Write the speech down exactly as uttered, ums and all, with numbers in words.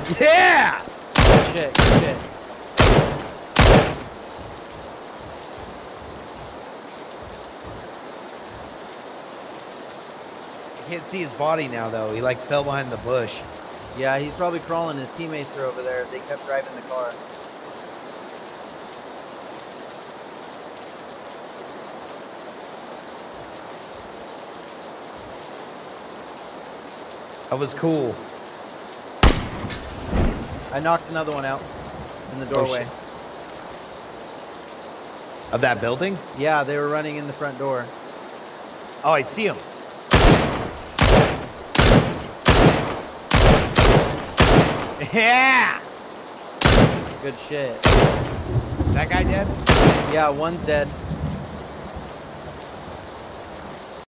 Yeah! Good shit, good shit. I can't see his body now, though. He, like, fell behind the bush. Yeah, he's probably crawling. His teammates are over there. They kept driving the car. That was cool. I knocked another one out in the doorway. Of that building? Yeah, they were running in the front door. Oh, I see him. Yeah! Good shit. Is that guy dead? Yeah, one's dead.